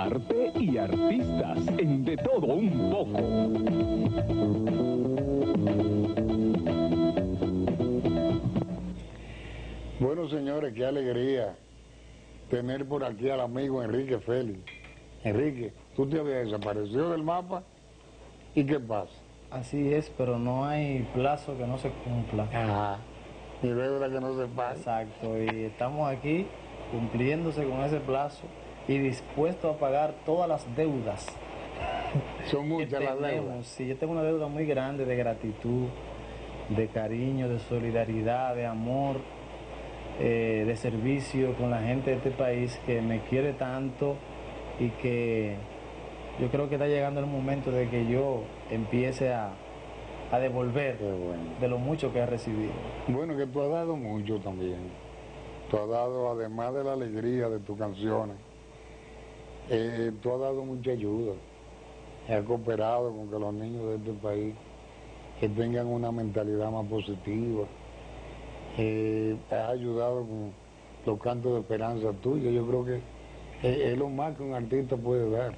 arte y artistas en De Todo Un Poco. Bueno, señores, qué alegría tener por aquí al amigo Enrique Félix. Enrique, tú te habías desaparecido del mapa, ¿y qué pasa? Así es, pero no hay plazo que no se cumpla. Ajá, ni deuda que no se pague. Exacto, y estamos aquí cumpliéndose con ese plazo y dispuestos a pagar todas las deudas. Son muchas las deudas. Sí, yo tengo una deuda muy grande de gratitud, de cariño, de solidaridad, de amor, de servicio con la gente de este país que me quiere tanto y que yo creo que está llegando el momento de que yo empiece a devolver de lo mucho que he recibido. Bueno, que tú has dado mucho también. Tú has dado, además de la alegría de tus canciones, tú has dado mucha ayuda. Has cooperado con que los niños de este país que tengan una mentalidad más positiva. Has ayudado con los cantos de esperanza tuyos. Yo creo que es lo más que un artista puede dar.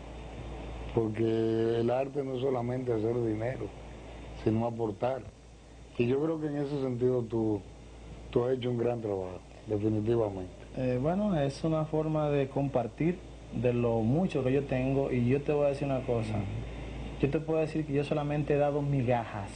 Porque el arte no es solamente hacer dinero, sino aportar. Y yo creo que en ese sentido tú has hecho un gran trabajo, definitivamente. Bueno, es una forma de compartir de lo mucho que yo tengo, y yo te voy a decir una cosa. Yo te puedo decir que yo solamente he dado migajas,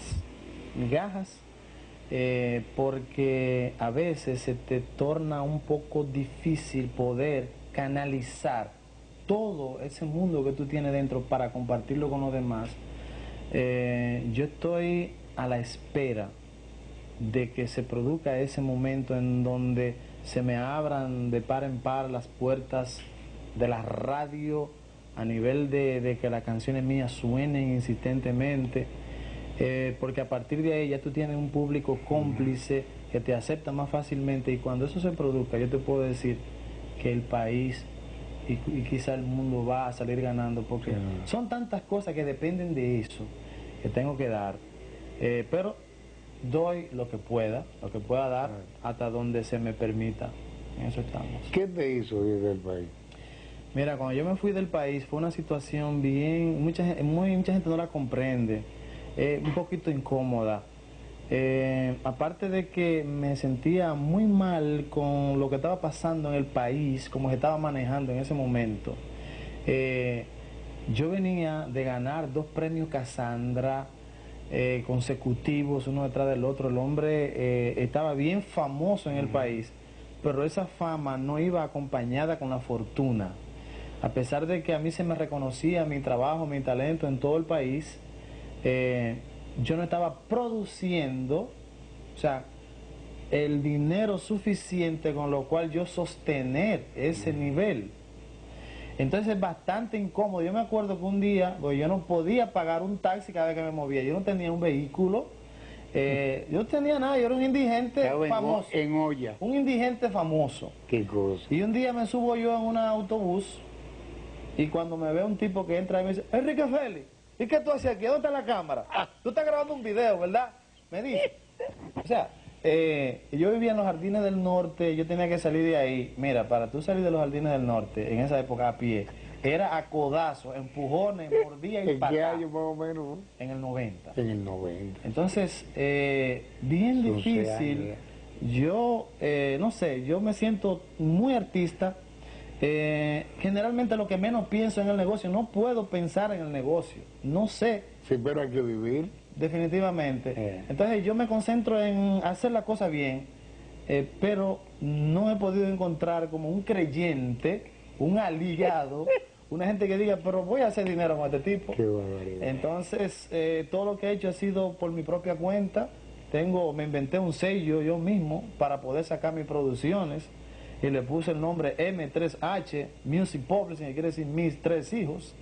porque a veces se te torna un poco difícil poder canalizar todo ese mundo que tú tienes dentro para compartirlo con los demás. Yo estoy a la espera de que se produzca ese momento en donde se me abran de par en par las puertas de la radio a nivel de que las canciones mías suenen insistentemente, porque a partir de ahí ya tú tienes un público cómplice que te acepta más fácilmente, y cuando eso se produzca yo te puedo decir que el país y quizá el mundo va a salir ganando, porque son tantas cosas que dependen de eso que tengo que dar, pero doy lo que pueda dar hasta donde se me permita. En eso estamos. ¿Qué te hizo ir del país? Mira, cuando yo me fui del país fue una situación bien, mucha gente no la comprende, un poquito incómoda. Aparte de que me sentía muy mal con lo que estaba pasando en el país, como se estaba manejando en ese momento. Yo venía de ganar 2 premios Casandra consecutivos, uno detrás del otro. El hombre estaba bien famoso en el país, pero esa fama no iba acompañada con la fortuna. A pesar de que a mí se me reconocía mi trabajo, mi talento en todo el país, yo no estaba produciendo, o sea, el dinero suficiente con lo cual yo sostener ese nivel. Entonces es bastante incómodo. Yo me acuerdo que un día, pues yo no podía pagar un taxi cada vez que me movía. Yo no tenía un vehículo, yo no tenía nada, yo era un indigente famoso. En olla. Un indigente famoso. Qué cosa. Y un día me subo yo en un autobús, y cuando me ve un tipo que entra y me dice: Enrique Félix, ¿y qué tú haces aquí? ¿Dónde está la cámara? Tú estás grabando un video, ¿verdad? Me dice. O sea, yo vivía en los Jardines del Norte, yo tenía que salir de ahí. Mira, para tú salir de los Jardines del Norte, en esa época a pie, era a codazos, empujones, mordía y ¿En qué patada. año más o menos? En el 90. En el 90. Entonces, bien difícil. Yo, no sé, yo me siento muy artista. Generalmente lo que menos pienso en el negocio, no puedo pensar en el negocio, no sé. Sí, pero hay que vivir. Definitivamente. Entonces yo me concentro en hacer la cosa bien, pero no he podido encontrar como un creyente, un aliado, una gente que diga: pero voy a hacer dinero con este tipo. Qué barbaridad. Entonces, todo lo que he hecho ha sido por mi propia cuenta. Me inventé un sello yo mismo para poder sacar mis producciones, y le puse el nombre M3H, Music Publishing, que quiere decir mis 3 hijos,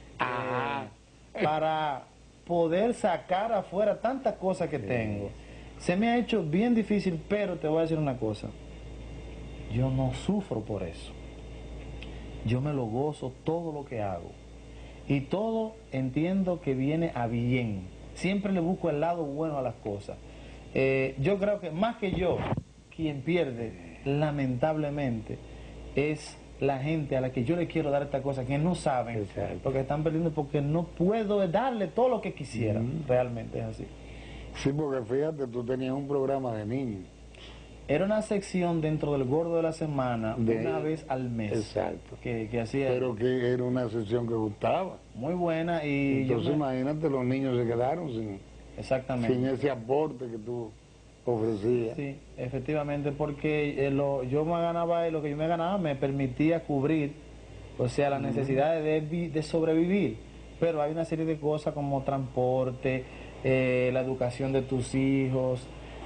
para poder sacar afuera tantas cosas que tengo. Se me ha hecho bien difícil, pero te voy a decir una cosa: yo no sufro por eso. Yo me lo gozo todo lo que hago, y todo entiendo que viene a bien. Siempre le busco el lado bueno a las cosas. Yo creo que más que yo, quien pierde lamentablemente es la gente a la que yo le quiero dar esta cosa, que no saben, Exacto. porque están perdiendo, porque no puedo darle todo lo que quisiera, realmente es así. Sí, porque fíjate, tú tenías un programa de niños. Era una sección dentro del Gordo de la Semana, De- una vez al mes, Exacto. que hacía Pero que era una sesión que gustaba. muy buena y yo Entonces imagínate, los niños se quedaron sin exactamente. ese aporte que tú ofrecías. Sí, efectivamente, porque yo me ganaba, lo que yo me ganaba me permitía cubrir, o sea, las necesidades de sobrevivir. Pero hay una serie de cosas como transporte, la educación de tus hijos,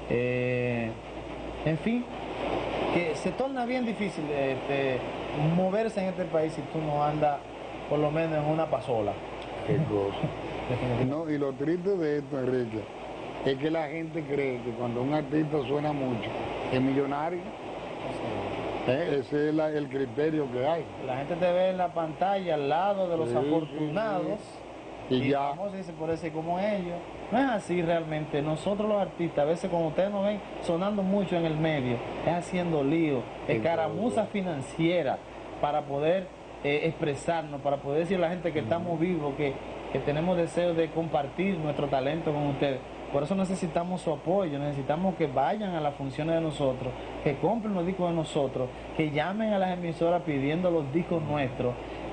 en fin, que se torna bien difícil moverse en este país si tú no andas por lo menos en una pasola. Qué cosa. Definitivamente. No, y lo triste de esto, Enrique, es que la gente cree que cuando un artista suena mucho es millonario. Ese es el criterio que hay. La gente te ve en la pantalla al lado de los Sí, afortunados sí. Y ya. famosos, dice por eso como ellos. No es así realmente. Nosotros los artistas, a veces como ustedes nos ven sonando mucho en el medio, es haciendo lío, escaramuza financiera para poder expresarnos, para poder decir a la gente que estamos vivos, que tenemos deseo de compartir nuestro talento con ustedes. Por eso necesitamos su apoyo, necesitamos que vayan a las funciones de nosotros, que compren los discos de nosotros, que llamen a las emisoras pidiendo los discos nuestros.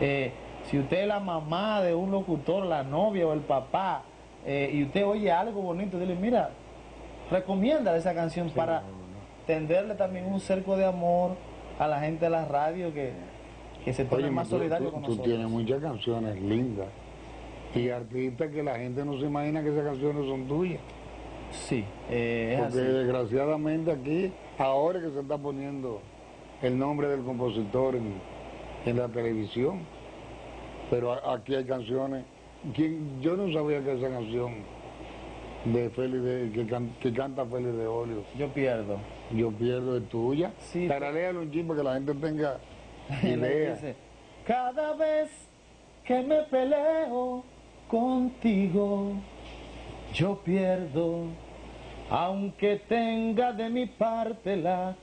Si usted es la mamá de un locutor, la novia o el papá, y usted oye algo bonito, dile, mira, recomienda esa canción para tenderle también un cerco de amor a la gente de la radio que se torne Oye, más solidario con tú nosotros. tienes muchas canciones lindas y artistas que la gente no se imagina que esas canciones son tuyas. Sí, es Porque así. desgraciadamente aquí, ahora que se está poniendo el nombre del compositor en la televisión, pero aquí hay canciones, yo no sabía que esa canción de que canta Félix de Olio, Yo pierdo. Yo pierdo, es tuya. Sí, Tararéalo un chin para que la gente tenga Le idea. dice, cada vez que me peleo contigo, yo pierdo, aunque tenga de mi parte la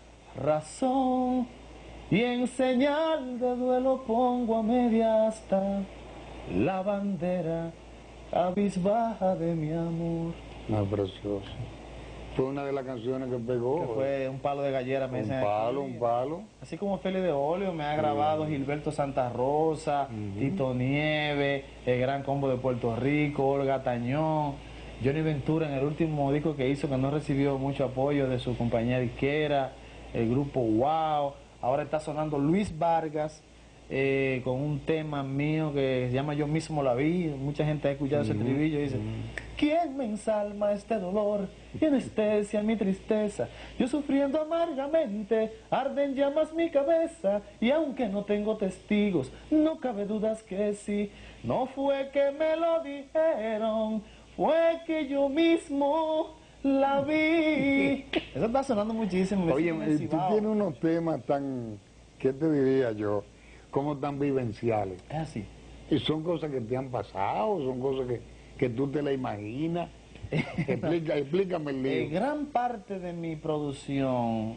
razón, y en señal de duelo pongo a media asta la bandera cabizbaja de mi amor. No, precioso. Fue una de las canciones que pegó. Que fue un palo de gallera, me dicen aquí. Un palo. Así como Félix de Olio me ha grabado Gilberto Santa Rosa, Tito Nieve, el Gran Combo de Puerto Rico, Olga Tañón, Johnny Ventura en el último disco que hizo que no recibió mucho apoyo de su compañía disquera, el grupo Wow. Ahora está sonando Luis Vargas con un tema mío que se llama Yo mismo la vi. Mucha gente ha escuchado ese estribillo y dice, ¿quién me ensalma este dolor y anestesia mi tristeza? Yo sufriendo amargamente, arden llamas mi cabeza, y aunque no tengo testigos, no cabe dudas que sí. No fue que me lo dijeron, fue que yo mismo la vi. Eso está sonando muchísimo. Oye, en el tú Cibao. tienes unos temas tan, ¿qué te diría yo? Como tan vivenciales. Es así. Y son cosas que te han pasado, son cosas que tú te la imaginas. Explícame el lío. Gran parte de mi producción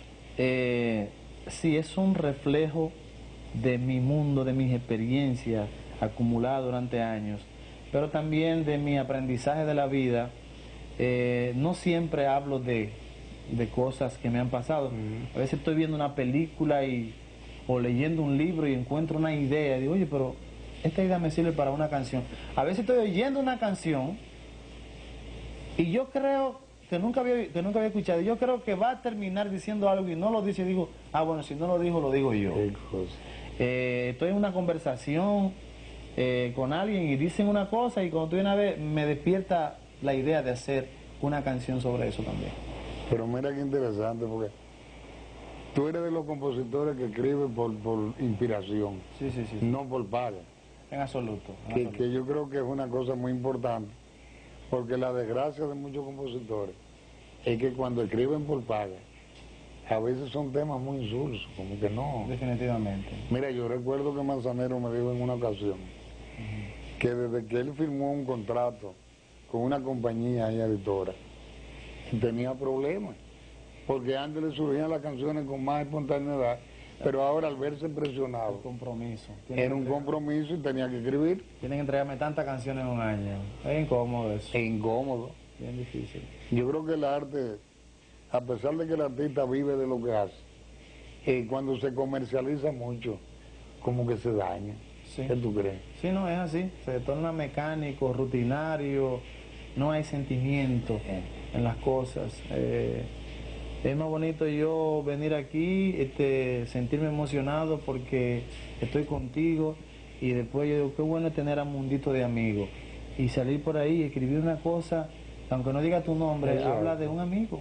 sí es un reflejo de mi mundo, de mis experiencias acumuladas durante años, pero también de mi aprendizaje de la vida. No siempre hablo de cosas que me han pasado. A veces estoy viendo una película o leyendo un libro y encuentro una idea y digo, oye, pero esta idea me sirve para una canción. A veces estoy oyendo una canción y yo creo que nunca había escuchado, yo creo que va a terminar diciendo algo y no lo dice, y digo, bueno, si no lo dijo, lo digo yo. Qué cosa. Estoy en una conversación con alguien y dicen una cosa y cuando tú vienes a ver, me despierta la idea de hacer una canción sobre eso también. Pero mira qué interesante, porque tú eres de los compositores que escriben por inspiración, Sí, sí, sí. no por paga. En absoluto. Que yo creo que es una cosa muy importante, porque la desgracia de muchos compositores es que cuando escriben por paga, a veces son temas muy insulsos, como que no. Definitivamente. Mira, yo recuerdo que Manzanero me dijo en una ocasión que desde que él firmó un contrato con una compañía y editora, tenía problemas, porque antes le surgían las canciones con más espontaneidad, Pero ahora al verse El presionado, compromiso. era un compromiso y tenía que escribir. Tienen que entregarme tantas canciones en un año. Es incómodo eso. Es incómodo. Bien difícil. Yo creo que el arte, a pesar de que el artista vive de lo que hace, cuando se comercializa mucho, como que se daña. Sí. ¿Qué tú crees? Sí, no, es así. Se torna mecánico, rutinario. No hay sentimiento en las cosas. Es más bonito yo venir aquí, sentirme emocionado porque estoy contigo y después yo digo, qué bueno es tener a Mundito de amigos y salir por ahí y escribir una cosa, aunque no diga tu nombre, Exacto. habla de un amigo,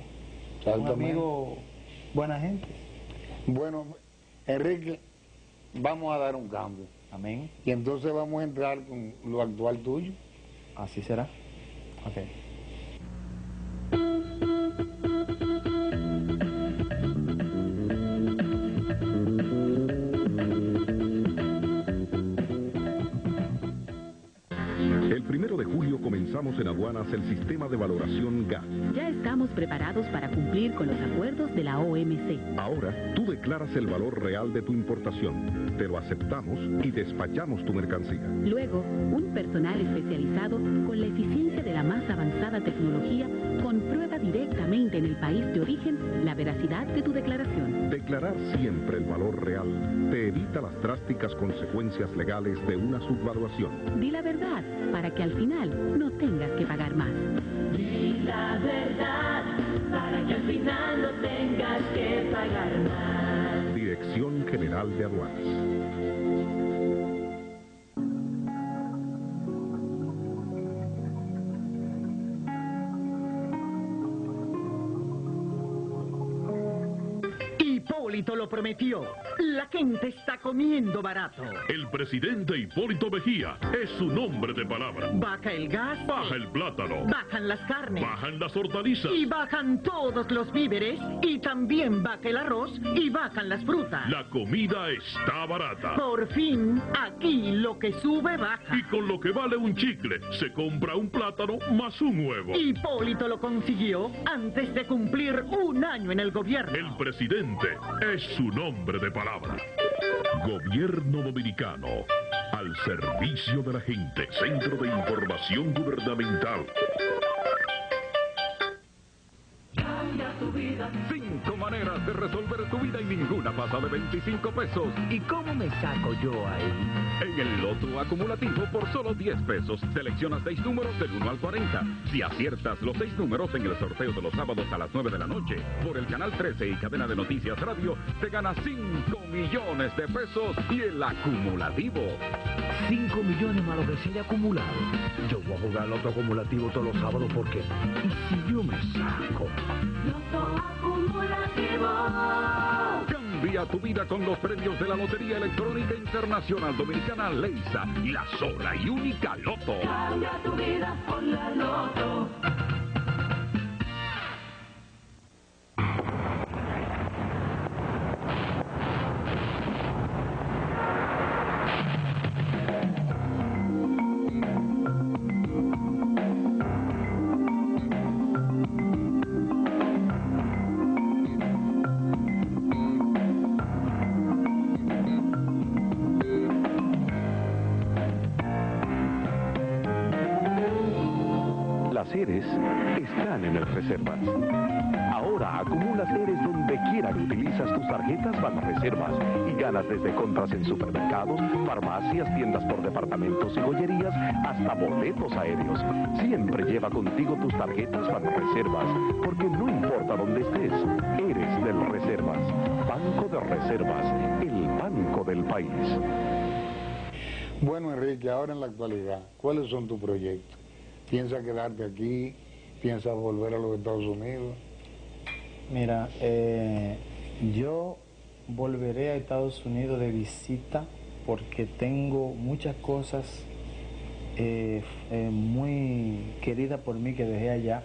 buena gente. Bueno, Enrique, vamos a dar un cambio. Amén. Y entonces vamos a entrar con lo actual tuyo. Así será. Ok. El 1 de julio comenzamos en aduanas el sistema de valoración GAT. Ya estamos preparados para cumplir con los acuerdos de la OMC. Ahora, tú declaras el valor real de tu importación, te lo aceptamos y despachamos tu mercancía. Luego, un personal especializado con la eficiencia de la más avanzada tecnología comprueba directamente en el país de origen la veracidad de tu declaración. Declarar siempre el valor real te evita las drásticas consecuencias legales de una subvaluación. Di la verdad para que al final no tengas que pagar más. Di la verdad para que al final no tengas que pagar más. Dirección General de Aduanas. Hipólito lo prometió. La gente está comiendo barato. El presidente Hipólito Mejía es su nombre de palabra. Baja el gas. Baja el plátano. Bajan las carnes. Bajan las hortalizas. Y bajan todos los víveres. Y también baja el arroz. Y bajan las frutas. La comida está barata. Por fin, aquí lo que sube baja. Y con lo que vale un chicle, se compra un plátano más un huevo. Hipólito lo consiguió antes de cumplir un año en el gobierno. El presidente es su nombre de palabra. Gobierno Dominicano. Al servicio de la gente. Centro de Información Gubernamental. Cambia tu vida. 5 maneras de resolver tu vida y ninguna pasa de 25 pesos. ¿Y cómo me saco yo ahí? En el loto acumulativo por solo 10 pesos. Selecciona 6 números del 1 al 40. Si aciertas los 6 números en el sorteo de los sábados a las 9 de la noche, por el canal 13 y cadena de Noticias Radio, te ganas 5 millones de pesos y el acumulativo. 5 millones más lo que se haya acumulado. Yo voy a jugar loto acumulativo todos los sábados porque... ¿Y si yo me saco? Loto acumulativo. Cambia tu vida con los premios de la Lotería Electrónica Internacional Dominicana Leisa, la sola y única Loto. Cambia tu vida con la Loto. Las Eres están en el Reservas. Ahora acumulas Eres donde quiera que utilizas tus tarjetas Banreservas y ganas desde compras en supermercados, farmacias, tiendas por departamentos y joyerías hasta boletos aéreos. Siempre lleva contigo tus tarjetas Banreservas porque no importa dónde estés, eres del Reservas. Banco de Reservas, el banco del país. Bueno, Enrique, ahora en la actualidad, ¿cuáles son tus proyectos? ¿Piensas quedarte aquí? ¿Piensas volver a los Estados Unidos? Mira, yo volveré a Estados Unidos de visita porque tengo muchas cosas muy queridas por mí que dejé allá,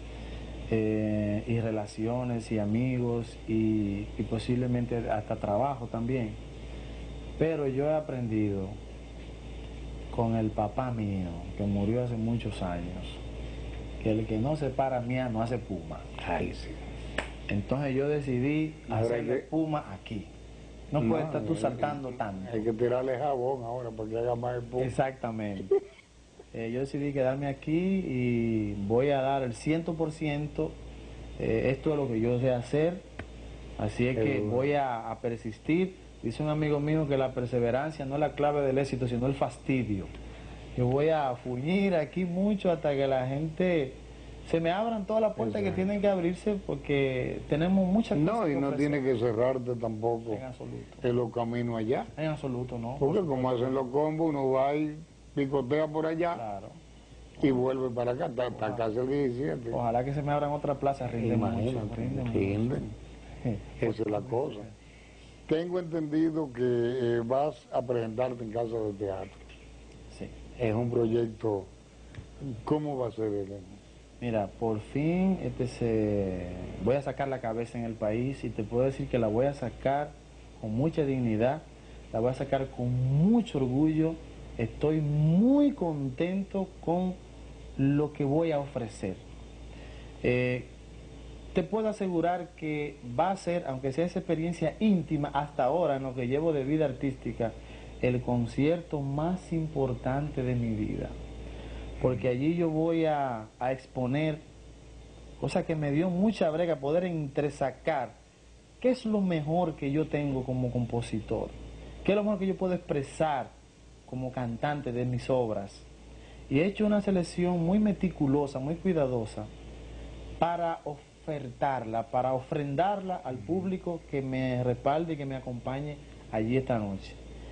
y relaciones y amigos y posiblemente hasta trabajo también. Pero yo he aprendido con el papá mío, que murió hace muchos años, que el que no se para mía no hace puma. Ay, sí. Entonces yo decidí Ahora hacer que- puma aquí. No puedes estar tú saltando tanto. Hay que tirarle jabón ahora para que haga más espuma. Exactamente. Yo decidí quedarme aquí y voy a dar el 100%. Esto es lo que yo sé hacer. Así es que voy a persistir. Dice un amigo mío que la perseverancia no es la clave del éxito, sino el fastidio. Yo voy a fuñir aquí mucho hasta que la gente se me abran todas las puertas que tienen que abrirse, porque tenemos muchas cosas. No, y no tiene que cerrarte tampoco en absoluto. en los caminos allá. En absoluto, no. Porque como hacen los combos, uno va y picotea por allá. Claro. Y vuelve para acá, está casi el 17. Ojalá que se me abran otras plazas, rinde mucho. Rinden. Esa es la cosa. Tengo entendido que vas a presentarte en Casa de Teatro. Sí. Es un proyecto. ¿Cómo va a ser, Elena? Mira, por fin voy a sacar la cabeza en el país y te puedo decir que la voy a sacar con mucha dignidad, la voy a sacar con mucho orgullo. Estoy muy contento con lo que voy a ofrecer. Te puedo asegurar que va a ser, aunque sea esa experiencia íntima hasta ahora en lo que llevo de vida artística, el concierto más importante de mi vida. Porque allí yo voy a exponer, cosa que me dio mucha brega, poder entresacar qué es lo mejor que yo tengo como compositor, qué es lo mejor que yo puedo expresar como cantante de mis obras. Y he hecho una selección muy meticulosa, muy cuidadosa, para ofertarla, para ofrendarla al público que me respalde y que me acompañe allí esta noche.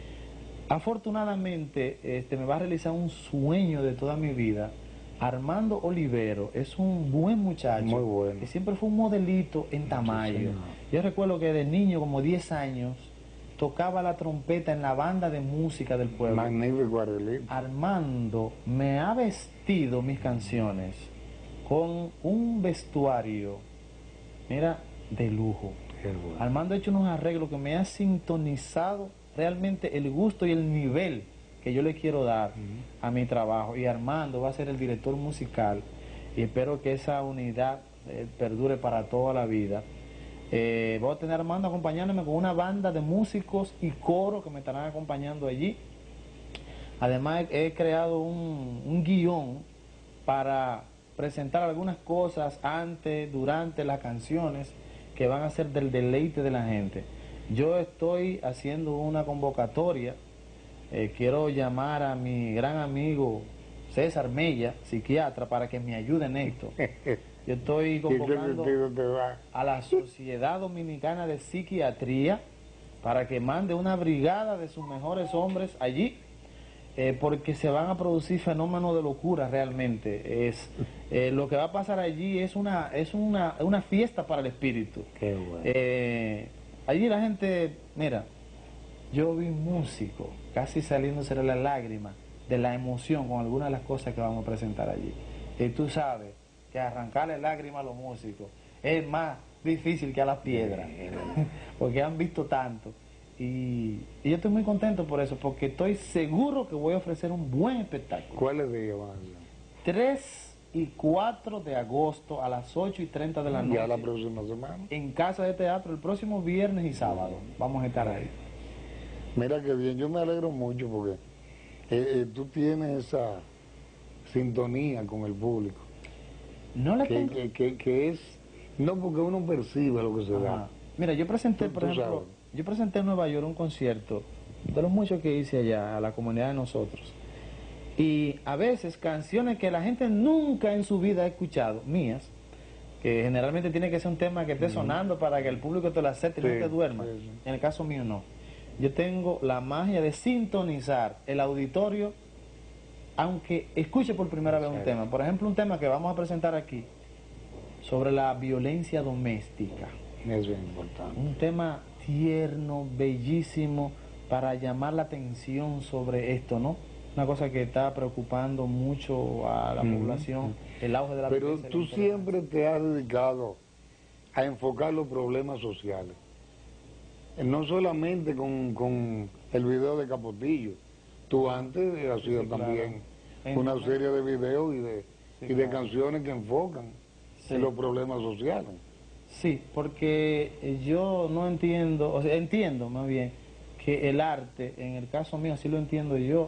Afortunadamente, me va a realizar un sueño de toda mi vida. Armando Olivero es un buen muchacho, muy bueno, que siempre fue un modelito en Tamayo. Yo recuerdo que de niño, como 10 años, tocaba la trompeta en la banda de música del pueblo. Magnífico, Arelito. Armando me ha vestido mis canciones con un vestuario, mira, de lujo. Bueno. Armando ha hecho unos arreglos que me ha sintonizado realmente el gusto y el nivel que yo le quiero dar a mi trabajo. Y Armando va a ser el director musical y espero que esa unidad perdure para toda la vida. Voy a tener a Armando acompañándome con una banda de músicos y coro que me estarán acompañando allí. Además he creado un guión para presentar algunas cosas antes, durante las canciones que van a ser del deleite de la gente. Yo estoy haciendo una convocatoria, quiero llamar a mi gran amigo César Mella, psiquiatra, para que me ayude en esto. Yo estoy convocando a la Sociedad Dominicana de Psiquiatría para que mande una brigada de sus mejores hombres allí, porque se van a producir fenómenos de locura realmente. Lo que va a pasar allí es una fiesta para el espíritu. Qué bueno. Allí la gente, mira, yo vi músicos casi saliéndose de las lágrimas de la emoción con algunas de las cosas que vamos a presentar allí. Y tú sabes que arrancarle lágrimas a los músicos es más difícil que a las piedras, porque han visto tanto. Y yo estoy muy contento por eso, porque estoy seguro que voy a ofrecer un buen espectáculo. ¿Cuáles días van a ser? 3 y 4 de agosto a las 8:30 de la noche. Ya la próxima semana. En Casa de Teatro, el próximo viernes y sábado. Vamos a estar ahí. Mira qué bien, yo me alegro mucho porque tú tienes esa sintonía con el público. No le que es, no porque uno percibe lo que se da. Mira, yo presenté, por ejemplo, yo presenté en Nueva York un concierto de los muchos que hice allá, a la comunidad de nosotros. Y a veces canciones que la gente nunca en su vida ha escuchado, mías, que generalmente tiene que ser un tema que esté sonando para que el público te lo acepte y no te duerma. En el caso mío no. Yo tengo la magia de sintonizar el auditorio, aunque escuche por primera vez un tema. Por ejemplo, un tema que vamos a presentar aquí sobre la violencia doméstica. Es bien importante. Un tema tierno, bellísimo, para llamar la atención sobre esto, ¿no? Una cosa que está preocupando mucho a la población, el auge de la violencia. Pero tú siempre te has dedicado a enfocar los problemas sociales. No solamente con el video de Capotillo. Tú antes has sido también una serie de videos y de canciones que enfocan en los problemas sociales. Sí, porque yo no entiendo, o sea, entiendo más bien que el arte, en el caso mío, así lo entiendo yo,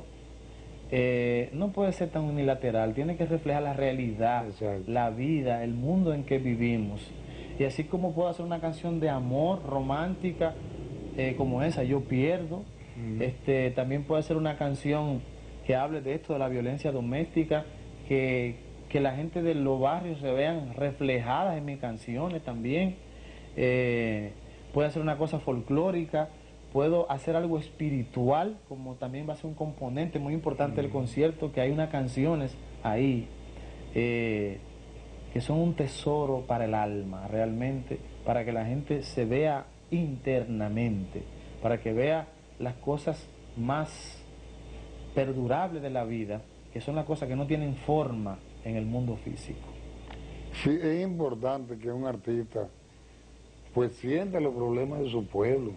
no puede ser tan unilateral, tiene que reflejar la realidad, la vida, el mundo en que vivimos. Y así como puedo hacer una canción de amor romántica como esa, Yo Pierdo, también puedo hacer una canción que hable de esto, de la violencia doméstica, que la gente de los barrios se vean reflejadas en mis canciones también. Puedo hacer una cosa folclórica, puedo hacer algo espiritual, como también va a ser un componente muy importante del concierto, que hay unas canciones ahí que son un tesoro para el alma, realmente, para que la gente se vea internamente, para que vea las cosas más perdurables de la vida, que son las cosas que no tienen forma en el mundo físico. Sí, es importante que un artista pues sienta los problemas de su pueblo.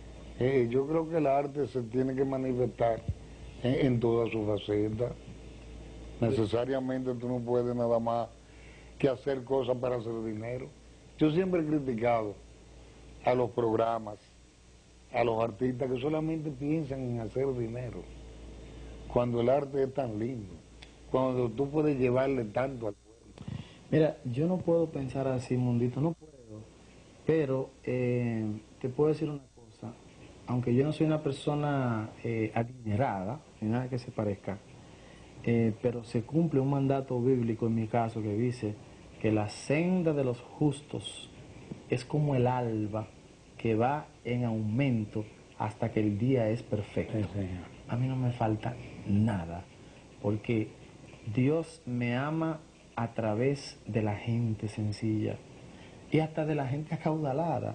Yo creo que el arte se tiene que manifestar en todas sus facetas. Necesariamente tú no puedes nada más que hacer cosas para hacer dinero. Yo siempre he criticado a los programas, a los artistas que solamente piensan en hacer dinero, cuando el arte es tan lindo, cuando tú puedes llevarle tanto al pueblo. Mira, yo no puedo pensar así, Mundito, no puedo, pero te puedo decir una cosa, aunque yo no soy una persona adinerada, ni nada que se parezca, pero se cumple un mandato bíblico en mi caso que dice que la senda de los justos es como el alba que va en aumento hasta que el día es perfecto. Sí, a mí no me falta nada, porque Dios me ama a través de la gente sencilla y hasta de la gente acaudalada.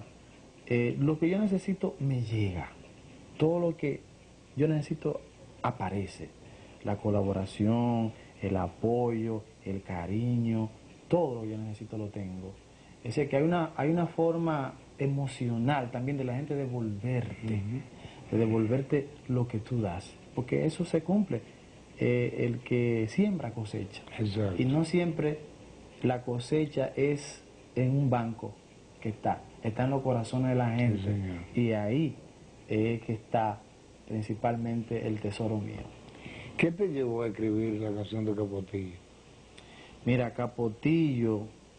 Lo que yo necesito me llega, todo lo que yo necesito aparece, la colaboración, el apoyo, el cariño, todo lo que yo necesito lo tengo. Es decir, que hay una forma emocional también de la gente devolverte, de devolverte lo que tú das, porque eso se cumple. El que siembra cosecha. Exacto. Y no siempre la cosecha es en un banco que está en los corazones de la gente. Sí, y ahí es que está principalmente el tesoro mío. ¿Qué te llevó a escribir la canción de Capotillo? Mira, Capotillo,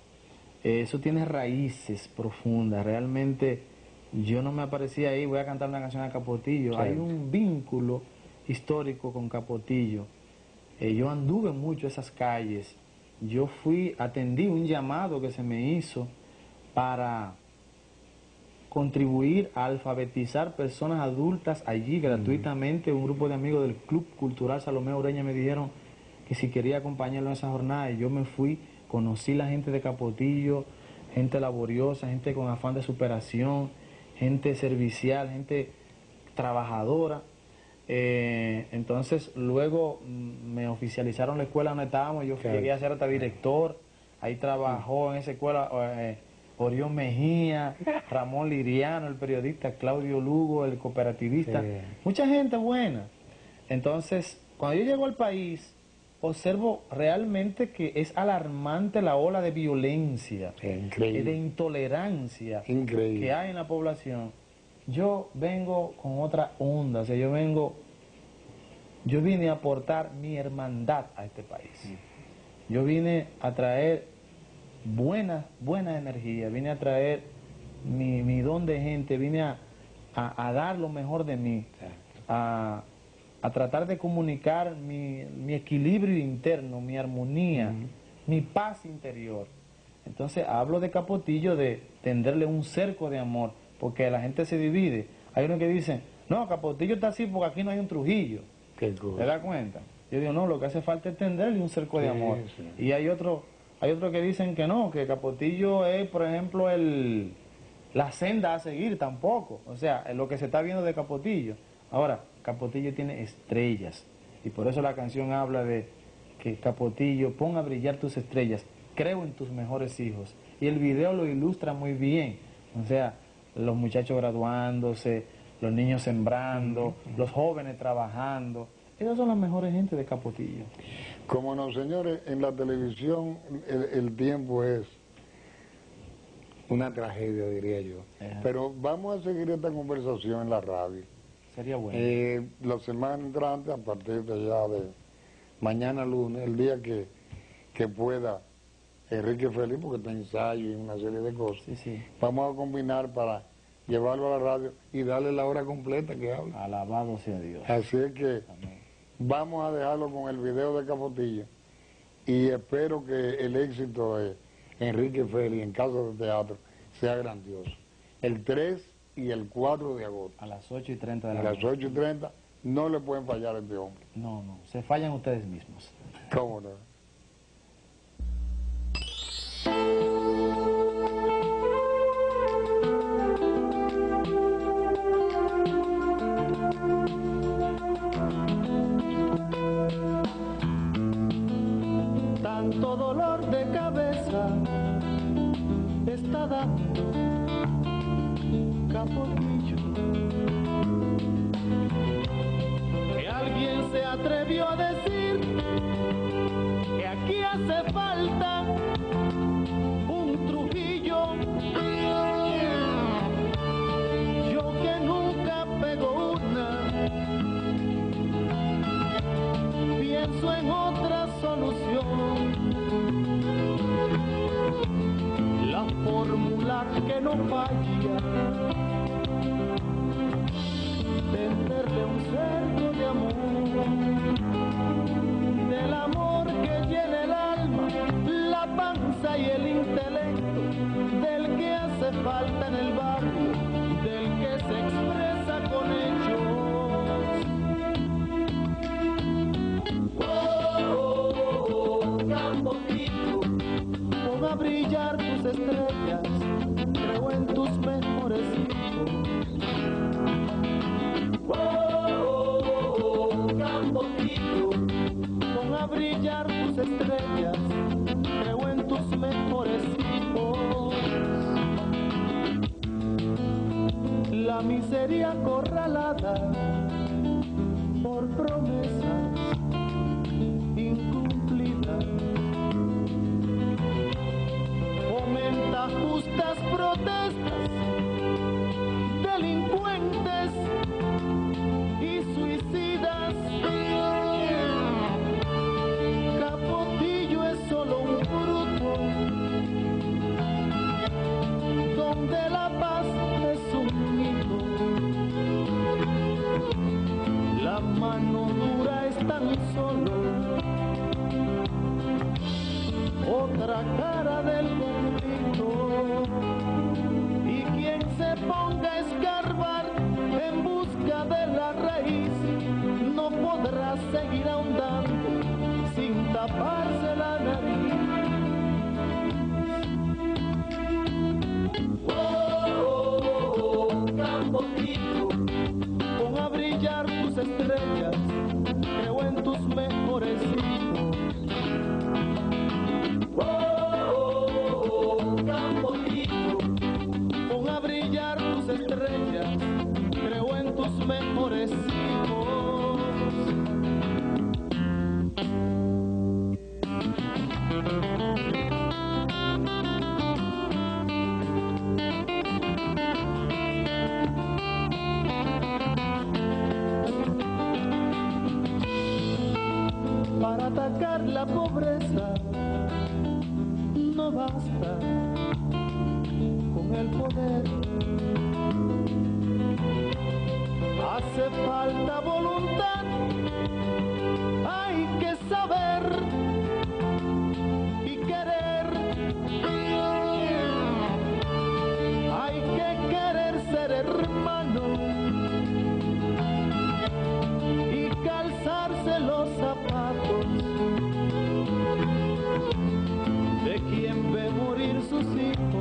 eso tiene raíces profundas. Realmente yo no me aparecía ahí, voy a cantar una canción de Capotillo. Sí. Hay un vínculo histórico con Capotillo. Yo anduve mucho esas calles. Yo atendí un llamado que se me hizo para contribuir a alfabetizar personas adultas allí gratuitamente. Un grupo de amigos del Club Cultural Salomé Ureña me dijeron que si quería acompañarlo en esa jornada, y yo me fui, conocí la gente de Capotillo, gente laboriosa, gente con afán de superación, gente servicial, gente trabajadora. Entonces luego me oficializaron la escuela donde estábamos, yo llegué a ser hasta director, ahí trabajó en esa escuela Orión Mejía, Ramón Liriano, el periodista, Claudio Lugo, el cooperativista, mucha gente buena. Entonces, cuando yo llego al país, observo realmente que es alarmante la ola de violencia, de intolerancia que hay en la población. Yo vengo con otra onda, o sea, yo vine a aportar mi hermandad a este país. Yo vine a traer buena energía, vine a traer mi don de gente, vine a dar lo mejor de mí, a tratar de comunicar mi equilibrio interno, mi armonía, mi paz interior. Entonces hablo de Capotillo, de tenderle un cerco de amor, porque la gente se divide. Hay unos que dicen, no, Capotillo está así porque aquí no hay un Trujillo. ¿Te das cuenta? Yo digo, no, lo que hace falta es tenderle un cerco de amor. Y hay otros que dicen que no, que Capotillo es, por ejemplo, la senda a seguir tampoco. O sea, lo que se está viendo de Capotillo. Ahora, Capotillo tiene estrellas. Y por eso la canción habla de que Capotillo, pon a brillar tus estrellas, creo en tus mejores hijos. Y el video lo ilustra muy bien. O sea, los muchachos graduándose, los niños sembrando, los jóvenes trabajando. Esas son las mejores gentes de Capotillo. Como no, señores, en la televisión el tiempo es una tragedia, diría yo. Pero vamos a seguir esta conversación en la radio. Sería bueno. La semana entrante, a partir de ya de mañana lunes, el día que pueda Enrique Félix, porque está ensayo y una serie de cosas, vamos a combinar para llevarlo a la radio y darle la hora completa que habla. Alabado sea Dios. Así es que vamos a dejarlo con el video de Capotillo y espero que el éxito de Enrique Félix en Casa de Teatro sea grandioso. El 3 y el 4 de agosto. A las 8:30 de la noche. A las 8:30 no le pueden fallar a este hombre. No, se fallan ustedes mismos. ¿Cómo no? Tanto dolor de cabeza está dando Capotillo, que alguien se atrevió a decir que aquí hace falta un Trujillo. Yo que nunca pego una, pienso en otra solución, la fórmula que no falla, tenderle un cerco de amor, del amor que llena el alma, la panza y el intelecto, del que hace falta en el barrio, del que se expresa con hechos. Capotillo, pon a brillar tus estrellas, creo en tus mejores hijos. Capotillo, pon a brillar tus estrellas, creo en tus mejores hijos. La miseria acorralada por promesas incumplidas fomenta justas protestas, delincuentes y suicidas. Capotillo es solo un fruto donde la paz es un mito. La mano dura es tan solo otra cara del conflicto, y quien se ponga a escarbar en busca de la raíz no podrá seguir ahondando sin taparse la nariz. Capotillo, pon a brillar tus estrellas, creo en tus mejores hijos. Capotillo, pon a brillar tus estrellas, creo en tus mejores hijos. Para atacar la pobreza no basta con el poder, hace falta voluntad, hay que saber y querer, hay que querer ser hermano y calzarse los zapatos de quien ve morir sus hijos.